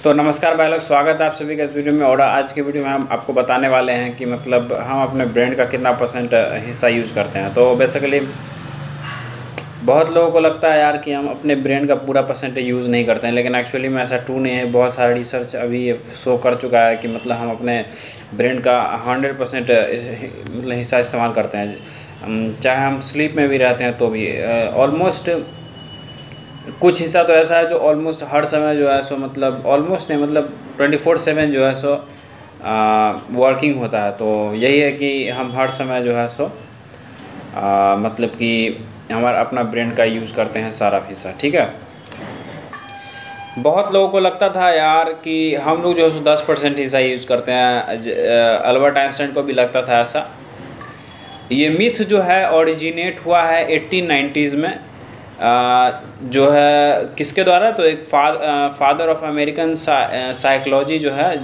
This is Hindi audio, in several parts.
तो नमस्कार भाई लोग, स्वागत है आप सभी का इस वीडियो में। और आज के वीडियो में हम आपको बताने वाले हैं कि मतलब हम अपने ब्रेन का कितना परसेंट हिस्सा यूज़ करते हैं। तो बेसिकली बहुत लोगों को लगता है यार कि हम अपने ब्रेन का पूरा परसेंट यूज़ नहीं करते हैं, लेकिन एक्चुअली में ऐसा ट्रू नहीं है। बहुत सारा रिसर्च अभी शो कर चुका है कि मतलब हम अपने ब्रेन का 100% मतलब हिस्सा इस्तेमाल करते हैं, चाहे हम स्लीप में भी रहते हैं तो भी ऑलमोस्ट कुछ हिस्सा तो ऐसा है जो ऑलमोस्ट हर समय जो है सो मतलब ऑलमोस्ट नहीं मतलब 24/7 जो है सो वर्किंग होता है। तो यही है कि हम हर समय जो है सो मतलब कि हमारा अपना ब्रेन का यूज़ करते हैं सारा हिस्सा। ठीक है, बहुत लोगों को लगता था यार कि हम लोग जो है सो 10% हिस्सा यूज़ करते हैं। अल्बर्ट आइंस्टाइन को भी लगता था ऐसा। ये मिथ जो है ओरिजिनेट हुआ है 1890s में। जो है किसके द्वारा, तो एक फादर ऑफ अमेरिकन साइकोलॉजी जो है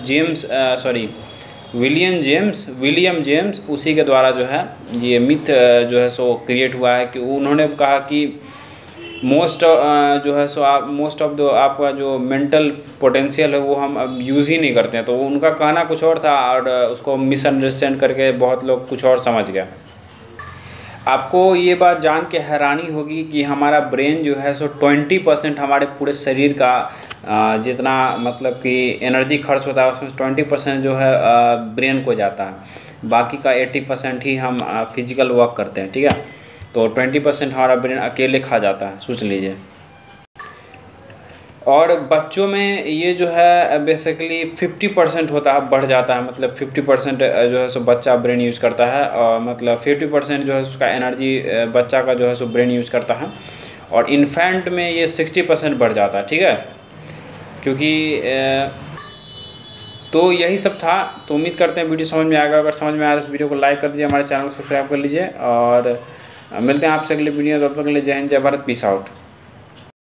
विलियम जेम्स उसी के द्वारा जो है ये मिथ जो है सो क्रिएट हुआ है कि उन्होंने कहा कि मोस्ट ऑफ द आपका जो मेंटल पोटेंशियल है वो हम अब यूज़ ही नहीं करते हैं। तो उनका कहना कुछ और था और उसको मिसअंडरस्टैंड करके बहुत लोग कुछ और समझ गया। आपको ये बात जान के हैरानी होगी कि हमारा ब्रेन जो है सो 20% हमारे पूरे शरीर का जितना मतलब कि एनर्जी खर्च होता है उसमें 20% जो है ब्रेन को जाता है। बाकी का 80% ही हम फिजिकल वर्क करते हैं। ठीक है, तो 20% हमारा ब्रेन अकेले खा जाता है, सोच लीजिए। और बच्चों में ये जो है बेसिकली 50% होता है, बढ़ जाता है। मतलब 50% जो है सो बच्चा ब्रेन यूज़ करता है और मतलब 50% जो है उसका एनर्जी बच्चा का जो है सो ब्रेन यूज़ करता है। और इन्फेंट में ये 60% बढ़ जाता है। ठीक है, क्योंकि तो यही सब था। तो उम्मीद करते हैं वीडियो समझ में आएगा। अगर समझ में आया तो इस वीडियो को लाइक कर दीजिए, हमारे चैनल को सब्सक्राइब कर लीजिए और मिलते हैं आपसे अगले वीडियो। तब तक के लिए जय हिंद, जय भारत, पीस आउट।